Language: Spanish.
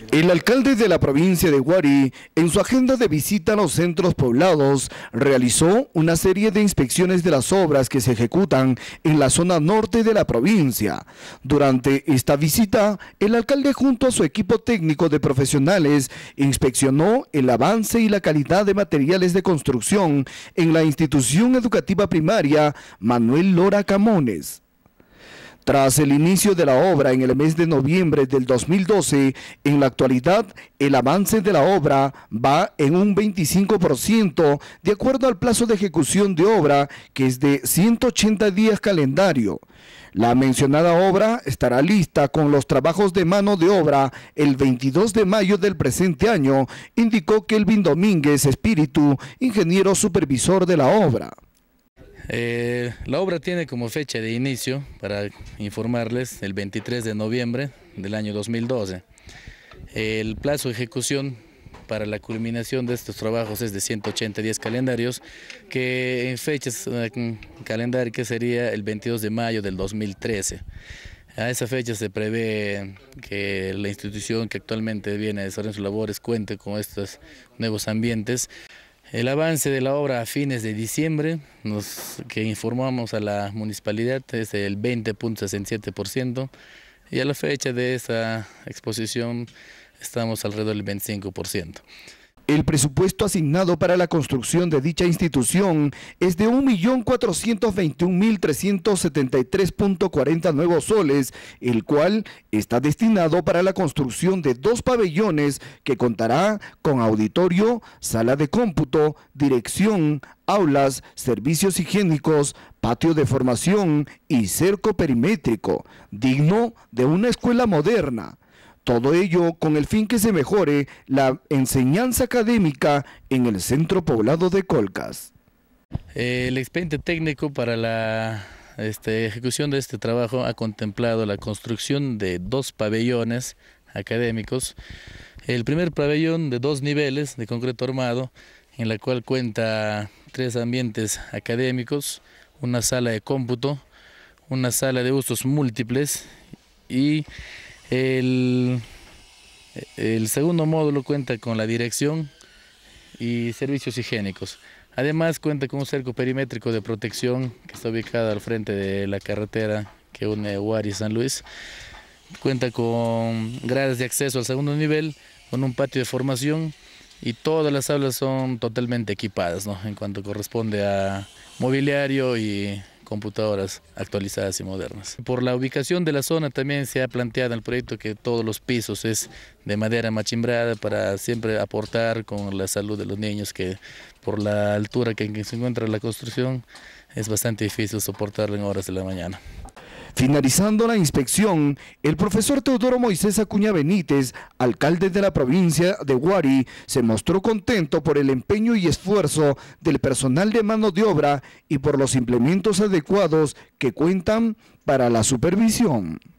El alcalde de la provincia de Huari, en su agenda de visita a los centros poblados, realizó una serie de inspecciones de las obras que se ejecutan en la zona norte de la provincia. Durante esta visita, el alcalde junto a su equipo técnico de profesionales inspeccionó el avance y la calidad de materiales de construcción en la institución educativa primaria Manuel Lora Camones. Tras el inicio de la obra en el mes de noviembre del 2012, en la actualidad el avance de la obra va en un 25% de acuerdo al plazo de ejecución de obra, que es de 180 días calendario. La mencionada obra estará lista con los trabajos de mano de obra el 22 de mayo del presente año, indicó Kelvin Domínguez Espíritu, ingeniero supervisor de la obra. La obra tiene como fecha de inicio, para informarles, el 23 de noviembre del año 2012. El plazo de ejecución para la culminación de estos trabajos es de 180 días calendarios, que en fechas calendáricas sería el 22 de mayo del 2013. A esa fecha se prevé que la institución que actualmente viene a desarrollar sus labores cuente con estos nuevos ambientes. El avance de la obra a fines de diciembre, que informamos a la municipalidad, es del 20.67%, y a la fecha de esa exposición estamos alrededor del 25%. El presupuesto asignado para la construcción de dicha institución es de 1.421.373.40 nuevos soles, el cual está destinado para la construcción de 2 pabellones que contará con auditorio, sala de cómputo, dirección, aulas, servicios higiénicos, patio de formación y cerco perimétrico, digno de una escuela moderna. Todo ello con el fin que se mejore la enseñanza académica en el centro poblado de Colcas. El expediente técnico para la ejecución de este trabajo ha contemplado la construcción de 2 pabellones académicos. El primer pabellón de 2 niveles de concreto armado, en la cual cuenta 3 ambientes académicos, una sala de cómputo, una sala de usos múltiples y el segundo módulo cuenta con la dirección y servicios higiénicos. Además cuenta con un cerco perimétrico de protección que está ubicado al frente de la carretera que une Huari y San Luis. Cuenta con gradas de acceso al segundo nivel, con un patio de formación, y todas las aulas son totalmente equipadas, en cuanto corresponde a mobiliario y computadoras actualizadas y modernas. Por la ubicación de la zona también se ha planteado en el proyecto que todos los pisos es de madera machimbrada para siempre aportar con la salud de los niños, que por la altura que se encuentra la construcción es bastante difícil soportarlo en horas de la mañana. Finalizando la inspección, el profesor Teodoro Moisés Acuña Benítez, alcalde de la provincia de Huari, se mostró contento por el empeño y esfuerzo del personal de mano de obra y por los implementos adecuados que cuentan para la supervisión.